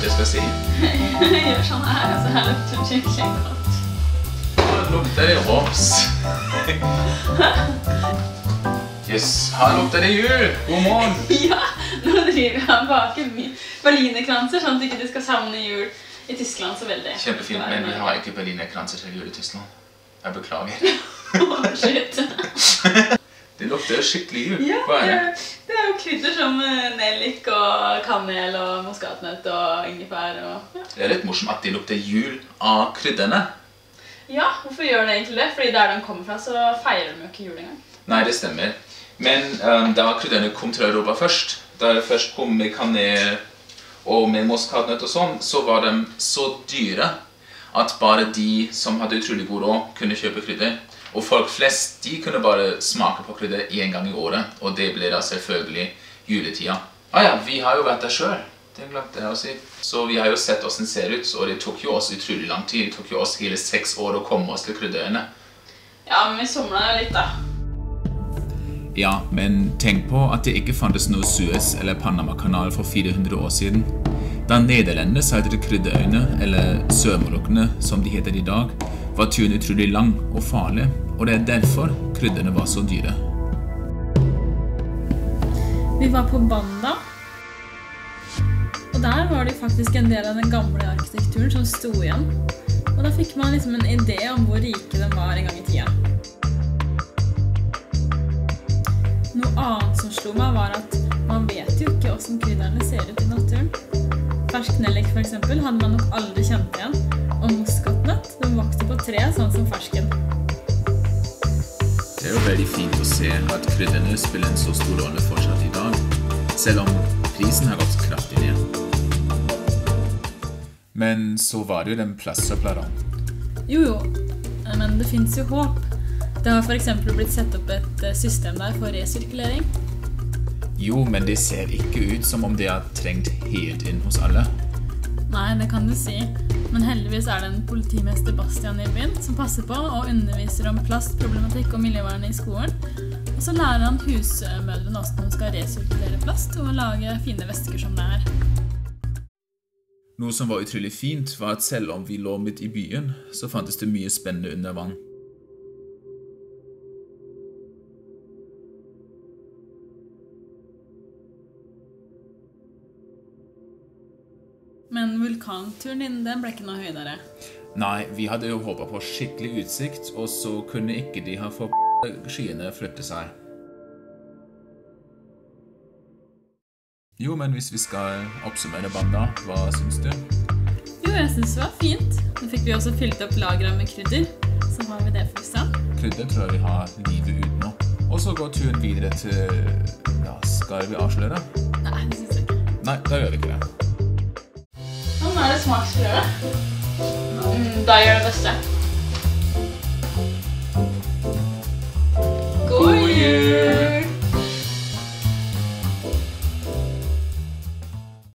at jeg skal si? Jeg gjør sånn her, så her lukter det skikkelig godt. Nå lukter det hops. Yes, her lukter det jul. God morgen. Ja, nå driver jeg og baker berlinerkranser, sånn at ikke du skal savne jul i Tyskland så veldig. Kjempefint, men vi har ikke berlinerkranser til jul i Tyskland. Jeg beklager. Åh, shit. Det lukter skikkelig jul. Ja, Hva er det? det er jo krydder som nellik og kanel og muskatnøtt og ingefær og... Ja. Det er litt morsomt at det lukter jul av krydderne. Ja, hvorfor gjør det egentlig det? Fordi der de kommer fra så feirer de jo ikke jul engang. Nei, det stemmer. Men da krydderne kom til Europa først, da det først kom med kanel og med muskatnøtt og sånn, så var de så dyre at bare de som hadde utrolig god råd kunne kjøpe krydder. Og folk flest, de kunne bare smake på krydder en gang i året, og det ble da selvfølgelig juletida. Ja, vi har jo vært der selv, det glemte jeg å si. Så vi har jo sett hvordan det ser ut, og det tok jo oss utrolig lang tid. Det tok jo oss hele 6 år å komme oss til krydderne. Ja, men vi somlet jo litt da. Ja, men tenk på at det ikke fantes noe Suez eller Panama-kanal for 400 år siden. Da Nederlandene seilte krydderøyene, eller Sørmolokkene som de heter i dag, var turen utrolig lang og farlig, og det er derfor krydderne var så dyre. Vi var på Banda, og der var det faktisk en del av den gamle arkitekturen som sto igjen. Og da fikk man liksom en idé om hvor rike den var en gang i tida. Noe annet som slo meg var at man vet jo ikke hvordan krydderne ser ut i naturen. Fersk nellik for eksempel hadde man nok aldri kjent igjen, og muskatnøtt, den vokste på treet sånn som fersken. Det er jo veldig fint å se at krydderne spiller en så stor rolle fortsatt i dag, selv om prisen har gått kraftig ned. Men så var det jo den plastsøppelaren. Jo, men det finnes jo håp. Det har for eksempel blitt sett opp et system der for resirkulering. Jo, men det ser ikke ut som om det har trengt helt inn hos alle. Nei, det kan du si. Men heldigvis er det en politimester Bastian i byen som passer på og underviser om plastproblematikk og miljøvern i skolen. Og så lærer han husmødrene hvordan de skal resirkulere plast og lage fine vesker som det er. Noe som var utrolig fint var at selv om vi lå midt i byen, så fantes det mye spennende under vann. Men vulkanturen din, den ble ikke noe høydere. Nei, vi hadde jo håpet på skikkelig utsikt, og så kunne ikke de ha fått skyene flytte seg. Jo, men hvis vi skal oppsummere Banda, hva synes du? Jo, jeg synes det var fint. Nå fikk vi også fylt opp lageret med krydder. Så har vi det for strand. Krydder tror jeg vi har livet ut nå. Og så går turen videre til... Ja, skal vi avsløre? Nei, det synes jeg ikke. Nei, da gjør vi ikke det. Sånn er det smaksprøve. Da gjør det beste.